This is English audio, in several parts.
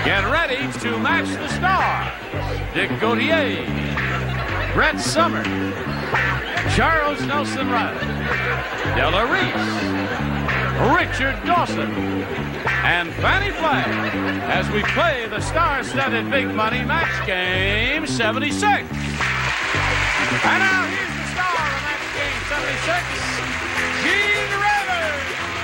Get ready to match the stars. Dick Gautier, Brett Summer, Charles Nelson Riley, Della Reese, Richard Dawson, and Fannie Flagg as we play the star-studded Big Money Match Game 76. And now here's the star of Match Game 76, Gene Rivers.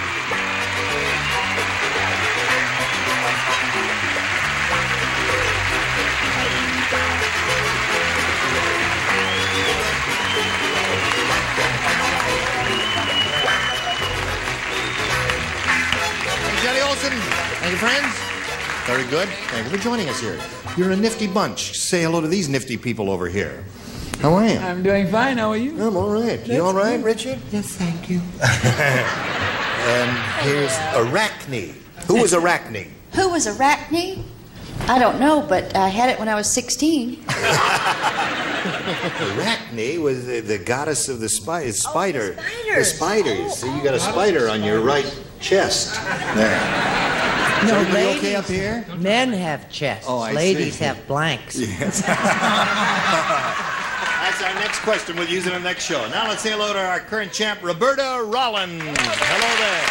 Johnny Olson. Thank you, friends. Very good. Thank you for joining us here. You're a nifty bunch. Say hello to these nifty people over here. How are you? I'm doing fine. How are you? I'm all right. You all right, Richard? Yes, thank you. And here's Arachne. Who was Arachne? Who was Arachne? I don't know, but I had it when I was 16. Arachne was the goddess of the spider. Oh, the spiders. The spiders. See, you got a spider on your right chest. There. No, Everybody ladies, okay up here? Men have chests. Oh, I ladies see. have blanks. Yes. That's our next question. We'll use it in the next show. Now let's say hello to our current champ, Roberta Rollins. Hello there.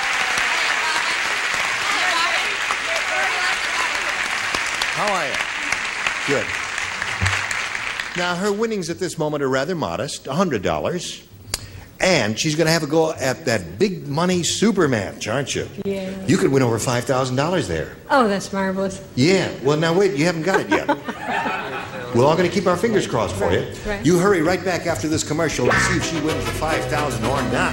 How are you? Good. Now, her winnings at this moment are rather modest, $100. And she's going to have a go at that big money super match, aren't you? Yeah. You could win over $5,000 there. Oh, that's marvelous. Yeah. Well, now wait, you haven't got it yet. We're all going to keep our fingers crossed for you. Right. You hurry right back after this commercial and see if she wins the $5,000 or not.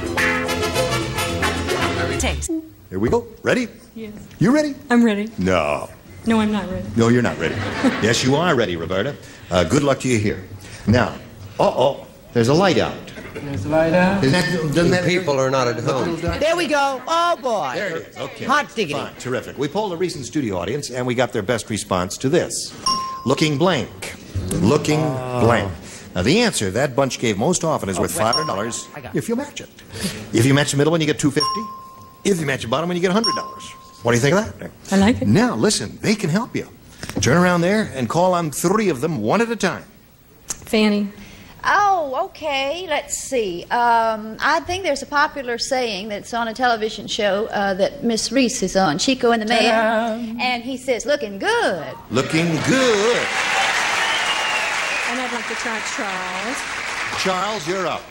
Here we go. Ready? Yes. You ready? I'm ready. No. No, I'm not ready. No, you're not ready. Yes, you are ready, Roberta. Good luck to you here. Now, there's a light out. There's a light out. Doesn't that People are not at home. There we go. Oh, boy. There it is. Okay. Hot diggity. Fine. Terrific. We polled a recent studio audience, and we got their best response to this. Looking blank. Looking blank. Now, the answer that bunch gave most often is worth $500 if you match it. If you match the middle one, you get $250. If you match the bottom one, you get $100. What do you think of that? I like it. Now, listen, they can help you. Turn around there and call on 3 of them, one at a time. Fanny. Oh, okay. Let's see. I think there's a popular saying that's on a television show that Miss Reese is on, Chico and the Man. And he says, looking good. Looking good. And I'd like to try Charles. Charles, you're up.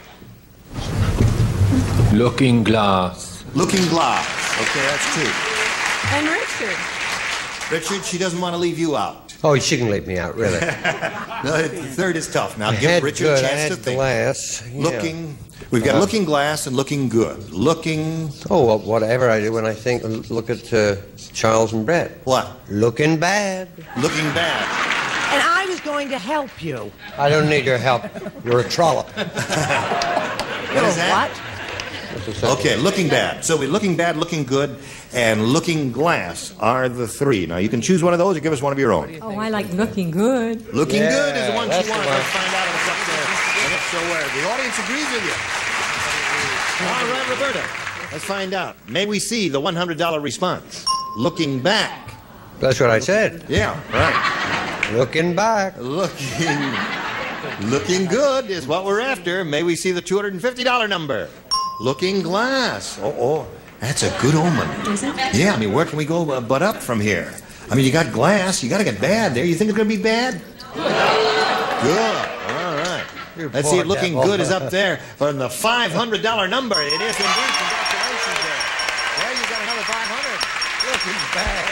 Looking glass. Looking glass. Okay, that's 2. And Richard. Richard, she doesn't want to leave you out. Oh, she can leave me out, really. No, the third is tough. Now, I give had Richard good, a I chance had to think. glass. Yeah. Looking, we've got looking glass and looking good. Looking, Oh, well, whatever I do when I think, look at Charles and Brett. what? Looking bad. Looking bad. And I was going to help you. I don't need your help. You're a trollop. What is that? Okay, looking bad. So we're looking bad, looking good, and looking glass are the 3. Now, you can choose one of those or give us one of your own. Oh, I like looking good. Looking Yeah, good is the one that's she wants. the one. Let's find out if it's up there. And if so, where? The audience agrees with you. All right, Roberta. Let's find out. May we see the $100 response? Looking back. That's what I said. Yeah, right. Looking back. Looking good is what we're after. May we see the $250 number? Looking glass. Oh, that's a good omen. Is it? Yeah, I mean, where can we go but up from here? I mean, you got glass. You got to get bad there. You think it's going to be bad? Good. All right. Let's see if looking good is up there for the $500 number. It is indeed. Congratulations there. There you got another $500. Looking bad.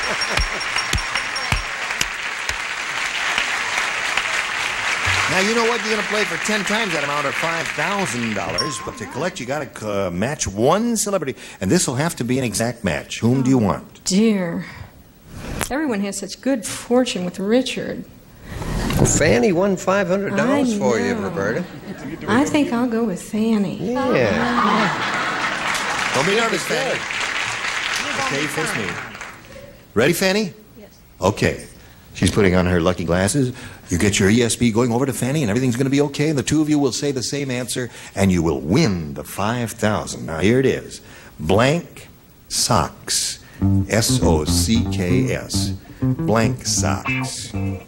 Now, you know what? You're going to play for 10 times that amount, or $5,000. But to collect, you got to match one celebrity. And this will have to be an exact match. Whom do you want? Dear. Everyone has such good fortune with Richard. Well, Fanny won $500 for you, know. Roberta. I think I'll go with Fanny. Yeah. Don't be nervous, Fanny. Okay, face me. Ready, Fanny? Yes. Okay. She's putting on her lucky glasses. You get your ESP going over to Fanny, and everything's going to be okay. And the 2 of you will say the same answer, and you will win the $5,000. Now, here it is. Blank socks. S-O-C-K-S. blank socks.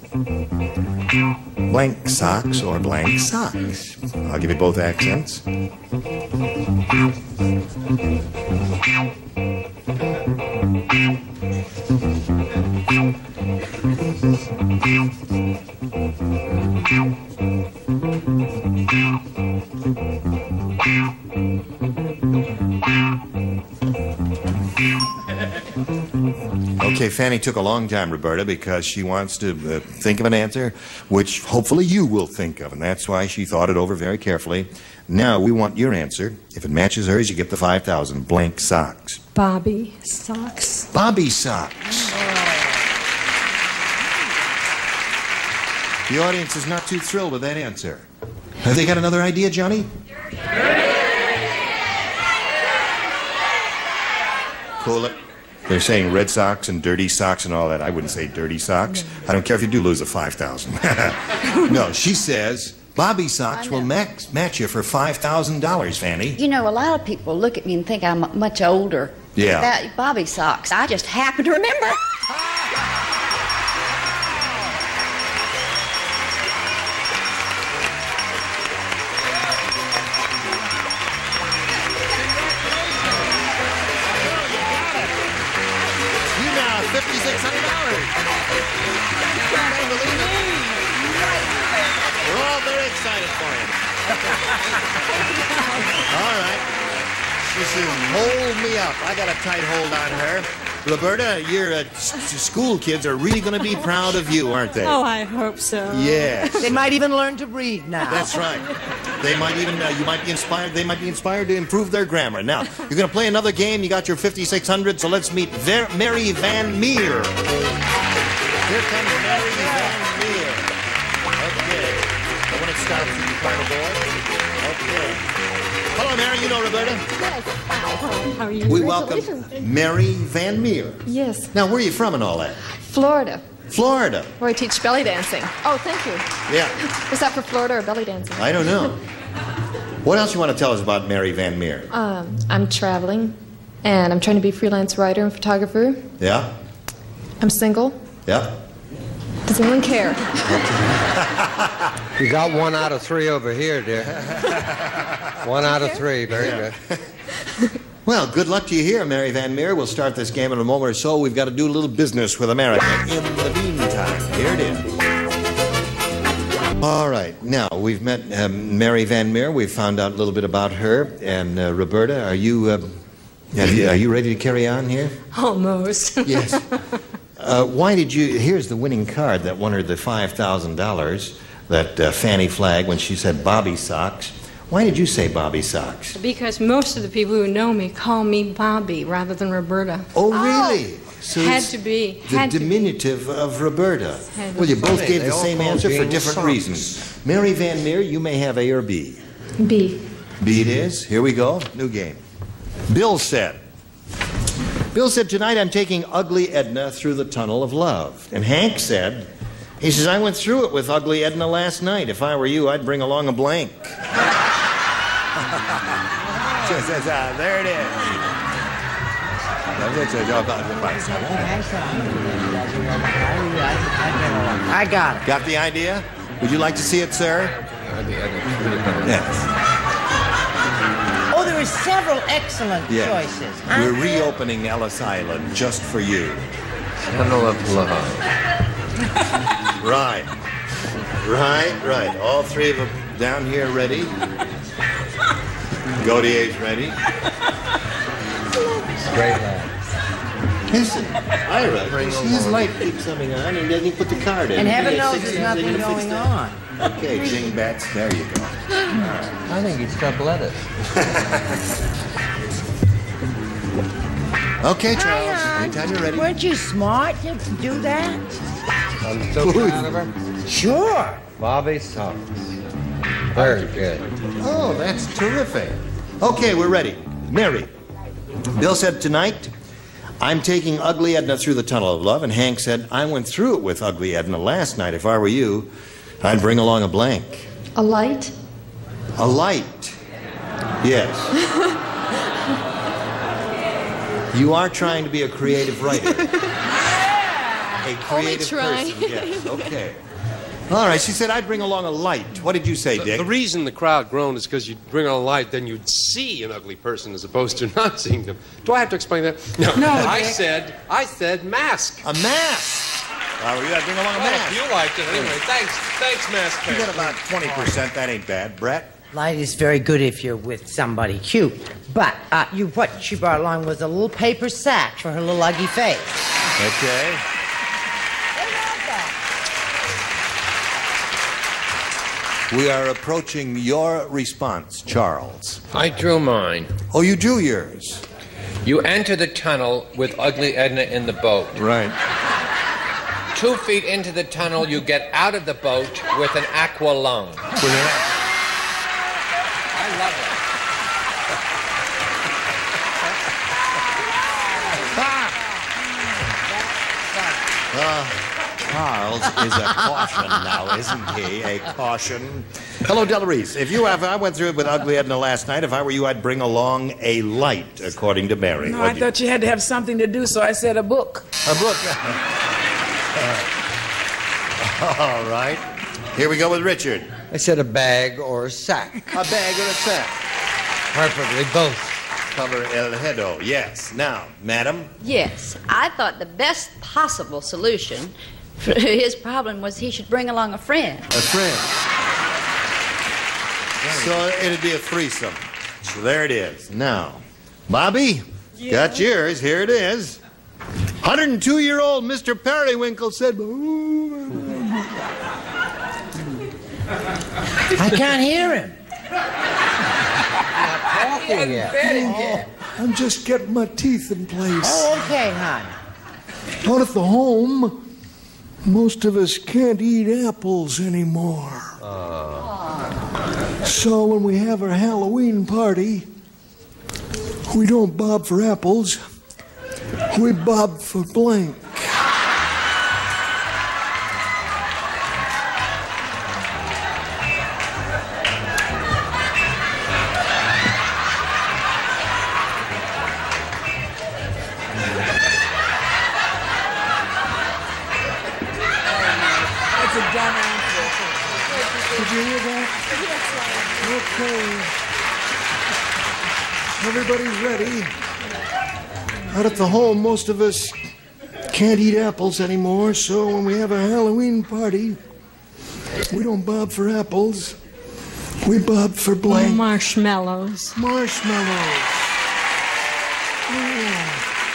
Blank socks or blank socks. I'll give you both accents. Okay, Fanny took a long time, Roberta, because she wants to think of an answer, which hopefully you will think of, and that's why she thought it over very carefully. Now, we want your answer. If it matches hers, you get the 5,000 blank socks. Bobby socks. Bobby socks. The audience is not too thrilled with that answer. Have they got another idea, Johnny? Cool it. They're saying red socks and dirty socks and all that. I wouldn't say dirty socks. I don't care if you do lose a 5,000. No, she says Bobby socks will match you for $5,000, Fanny. You know, a lot of people look at me and think I'm much older. Yeah. That Bobby socks. I just happen to remember. $5,600. Can't believe it. We're all very excited for you. All right. She says, hold me up. I got a tight hold on her. Roberta, your school kids are really going to be proud of you, aren't they? Oh, I hope so. Yes. They might even learn to read now. That's right. They might even, you might be inspired, they might be inspired to improve their grammar. Now, you're going to play another game. You got your 5,600, so let's meet Mary Van Meer. Here comes Mary Van Meer. Okay. So when it stops, you can find a boy. Okay. Hello, Mary. You know Roberta? Yes. How are you? We welcome Mary Van Meer. Yes. Now, where are you from and all that? Florida, Florida. where I teach belly dancing. Oh, thank you. Yeah. Was that for Florida or belly dancing? I don't know. What else you want to tell us about Mary Van Meer? I'm traveling, and I'm trying to be a freelance writer and photographer. Yeah? I'm single. Yeah? Does anyone care? You got 1 out of 3 over here, dear. 1 out of 3. Very good. Well, good luck to you here, Mary Van Meer. We'll start this game in a moment or so. We've got to do a little business with America. In the meantime, here it is. All right. Now, we've met Mary Van Meer. We've found out a little bit about her. And, Roberta, are you ready to carry on here? Almost. Yes. Why did you... Here's the winning card that won her the $5,000 that Fanny flagged when she said Bobby socks. Why did you say Bobby socks? Because most of the people who know me call me Bobby rather than Roberta. Oh, really? So Had it's to be. The Had to be. diminutive of Roberta. Had to Well, you be. both gave They the all same call answer for Jane different socks. reasons. Mary Van Meer, you may have A or B. B. B it is. Here we go. New game. Bill said, tonight I'm taking Ugly Edna through the tunnel of love. And Hank said, he says, I went through it with Ugly Edna last night. If I were you, I'd bring along a blank. There it is. I got it. Got the idea? Would you like to see it, sir? Yes. Oh, there were several excellent Yes. choices. We're reopening Ellis Island just for you. Tunnel of love. Right. All 3 of them down here ready. Gautier's ready. Great lad. Listen, Ira, see his light keeps coming on, and then you put the card in. And heaven You get knows 60, there's then you nothing fix going that. on. Okay, Jing Bats, there you go. I think he's stuck lettuce. Okay, Hi, Charles, hon. anytime you're ready. Weren't you smart to do that? I'm so proud of her. Sure. Bobby socks. Very good. Oh, that's terrific. Okay, we're ready. Mary. Bill said, tonight, I'm taking Ugly Edna through the tunnel of love, and Hank said, I went through it with Ugly Edna last night. If I were you, I'd bring along a blank. A light? A light. Yes. You are trying to be a creative writer. A creative trying. person, yes, okay. All right, she said I'd bring along a light. What did you say, Dick? The reason the crowd groaned is because you'd bring on a light, then you'd see an ugly person as opposed to not seeing them. Do I have to explain that? No. I said mask. A mask. Well, you got to bring along a mask. You liked it anyway. Thanks, mask. You got about 20%. That ain't bad. Brett? Light is very good if you're with somebody cute. But what she brought along was a little paper sack for her little ugly face. Okay. We are approaching your response, Charles. I drew mine. Oh, you drew yours. You enter the tunnel with Ugly Edna in the boat. Right. 2 feet into the tunnel, you get out of the boat with an aqua lung. I love it. Charles is a caution now, isn't he? A caution. Hello, Della Reese. I went through it with Ugly Edna last night. If I were you, I'd bring along a light, according to Mary. No, I thought you had to have something to do, so I said a book. A book. All right. Here we go with Richard. I said a bag or a sack. A bag or a sack. Preferably both. Cover el hedo. Yes. Now, madam. Yes, I thought the best possible solution for his problem was he should bring along a friend. A friend. So it'd be a threesome. So there it is. Now, Bobby, got yours. Here it is. 102-year-old Mr. Periwinkle said, I can't hear him. Talking yet. I'm just getting my teeth in place. Oh, okay, hon. Out at the home, most of us can't eat apples anymore. So when we have our Halloween party, we don't bob for apples. We bob for blank. Did you hear that? Okay. Everybody's ready. Out at the home, most of us can't eat apples anymore, so when we have a Halloween party, we don't bob for apples. We bob for blank. Marshmallows. Marshmallows. Yeah.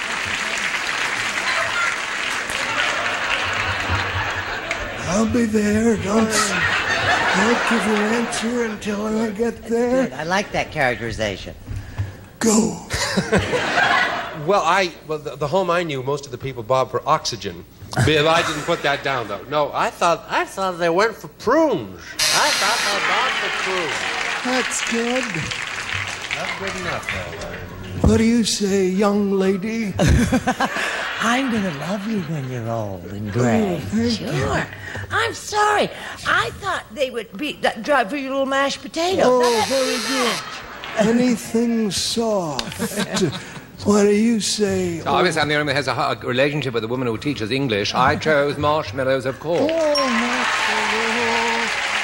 I'll be there. Don't give you an answer until I get there. Good. I like that characterization. Go. Well, the home I knew, most of the people bobbed for oxygen. I didn't put that down, though. No, I thought they went for prunes. I thought they bobbed for prunes. That's good. That's good enough, though. What do you say, young lady? I'm going to love you when you're old and gray. Sure. I'm sorry. I thought they would drive for your little mashed potatoes. Oh, very good. Anything soft. What do you say? So obviously, I'm the only one who has a relationship with a woman who teaches English. I chose marshmallows, of course. Oh, marshmallows.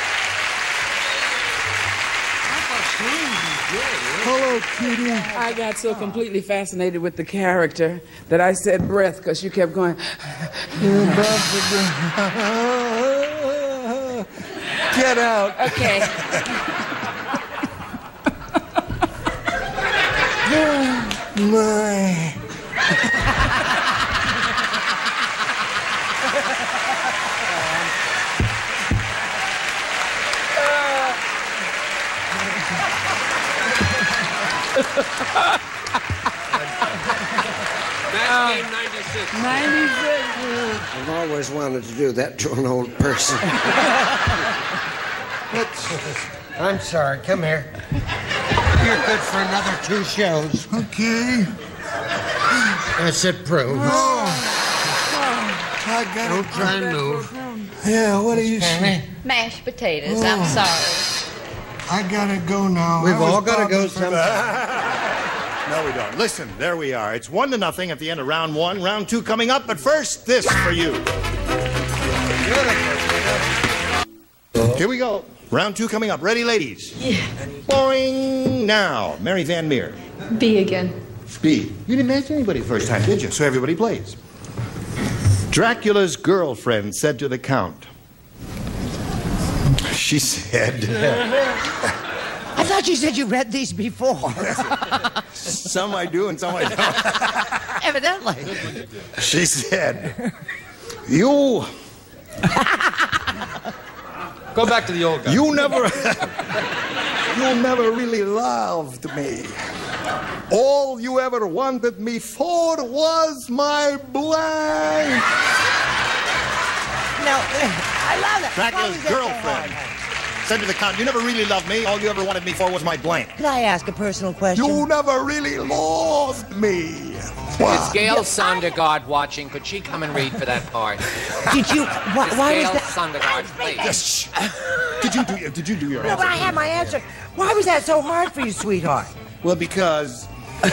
Hello, Kitty. I got so completely fascinated with the character that I said breath because you kept going. Get out. Okay. My. That's game 96. 96. I've always wanted to do that to an old person. I'm sorry. Come here. You're good for another 2 shows. Okay. I said prune. I got Don't try and move. Yeah, what do you say? Mashed potatoes, I'm sorry. I gotta go now. We've I was all got to go bobbing for sometime. No, we don't. Listen, there we are. It's 1-0 at the end of round one. Round two coming up, but first, this for you. Here we go. Round two coming up. Ready, ladies? Yeah. Boing now. Mary Van Meer. B again. B. You didn't ask anybody the first time, did you? So everybody plays. Dracula's girlfriend said to the Count. She said... I thought you said you read these before. Some I do and some I don't. Evidently. She said, you... Go back to the old guy. You never really loved me. All you ever wanted me for was my blank. No, I love that. Dracula's girlfriend said to the Count, you never really loved me. All you ever wanted me for was my blank. Could I ask a personal question? You never really loved me. Is Gail Sondergaard watching? Could she come and read for that part? Did you? Why Gail was that? Sondergaard, please. Yes. Did you do your No, answer? but I had my answer. Why was that so hard for you, sweetheart? Well, because...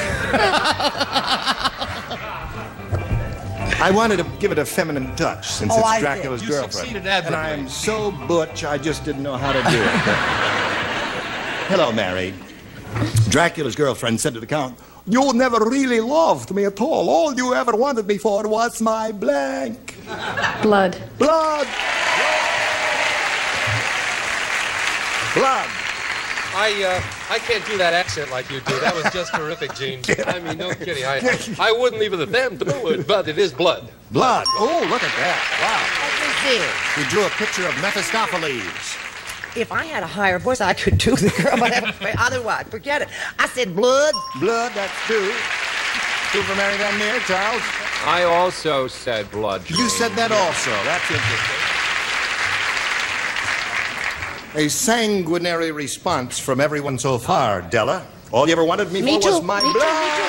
I wanted to give it a feminine touch since it's Dracula's girlfriend. Succeeded admirably. And I'm so butch, I just didn't know how to do it. Hello, Mary. Dracula's girlfriend said to the Count, you never really loved me at all. All you ever wanted me for was my blank. Blood. Blood. Blood. I can't do that accent like you do. That was just terrific, Gene. I mean, no kidding. I wouldn't leave it at them to do it, but it is blood. Blood. Oh, look at that. Let me see. Wow. He drew a picture of Mephistopheles. If I had a higher voice, I could do the girl, but otherwise, forget it. I said blood. Blood, that's two. Two for Mary Van Meer. Charles? I also said blood. You said that also. That's interesting. A sanguinary response from everyone so far, Della. All you ever wanted me for was my blood.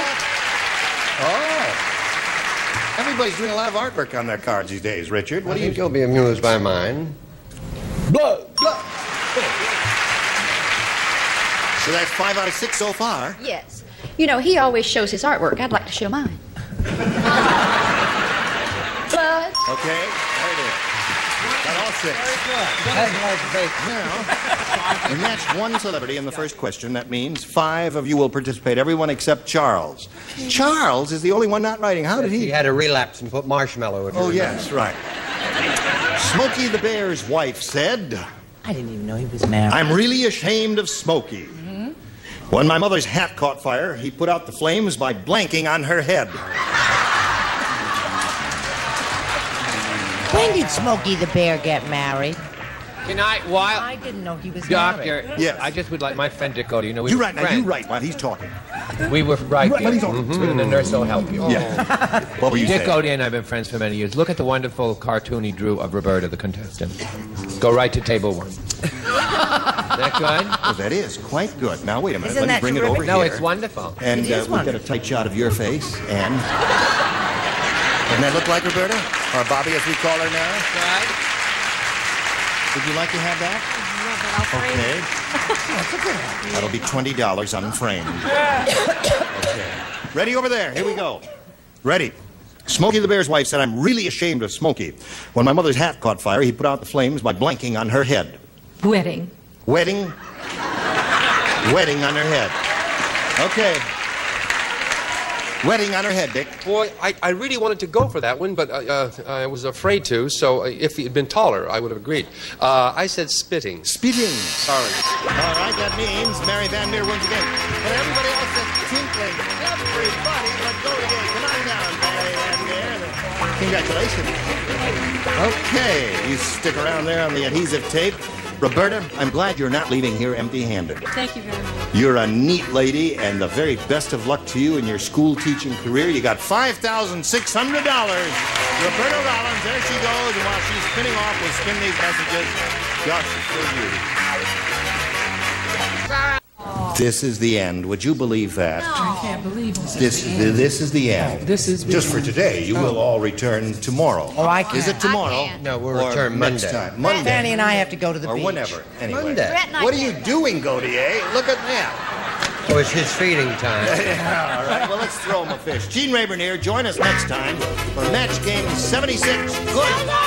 Oh. Everybody's doing a lot of artwork on their cards these days, Richard. What do you think you'll be amused by mine? Blood. Blood. So that's 5 out of 6 so far. Yes. You know, he always shows his artwork. I'd like to show mine. Blood. Okay, there it is. Got all 6. Very good. That's hard to take. Now, we matched one celebrity in the first question. That means 5 of you will participate, everyone except Charles. Charles is the only one not writing. How did he? He had a relapse and put marshmallow in it. Oh, yes, right. Smokey the Bear's wife said, I didn't even know he was married. I'm really ashamed of Smokey. When my mother's hat caught fire, he put out the flames by blanking on her head. When did Smokey the Bear get married? Can I, while... I didn't know he was Doctor, married. Yes. I just would like my friend Dick Cody. You know, we You were write now, friends. you write while he's talking. We were right. While he's talking. And the nurse will help you. Yeah. What were you Dick saying? Cody and I have been friends for many years. Look at the wonderful cartoon he drew of Roberta, the contestant. Go right to table 1. That good? Well, that is quite good. Now, wait a minute. Isn't Let me that bring it terrific? over No, here. it's wonderful. And It is we've got a wonderful. tight shot of your face. And... Doesn't that look like Roberta? Or Bobby, as we call her now? Right? Would you like to have that? Okay. That'll be $20 unframed. Okay. Ready over there. Here we go. Ready. Smokey the Bear's wife said, I'm really ashamed of Smokey. When my mother's hat caught fire, he put out the flames by blanking on her head. Wedding. Wedding? Wedding on her head. Okay. Wedding on her head, Dick. Boy, I really wanted to go for that one, but I was afraid to, so if he had been taller, I would have agreed. I said spitting. Spitting. Sorry. All right, that means Mary Van Meer wins again. But everybody else says tinkling. Everybody, let's go again. Come on down, Mary Van Meer. Congratulations. Okay, you stick around there on the adhesive tape. Roberta, I'm glad you're not leaving here empty-handed. Thank you very much. You're a neat lady, and the very best of luck to you in your school teaching career. You got $5,600. Roberta Rollins, there she goes, and while she's spinning off, we'll spin these messages just for you. This is the end. Would you believe that? I can't believe it. This is the end. This is Just for today. You will all return tomorrow. Oh, I can't. Is it tomorrow? I can't. No, we'll Or return next Monday. time? Monday. Fanny and I have to go to the Or beach. whenever. Anyway. Monday. Brett and I What are you can't. doing, Gautier? Look at that. Oh, it's his feeding time. Yeah, all right. Well, let's throw him a fish. Gene Rayburn here. Join us next time for Match Game 76. Good.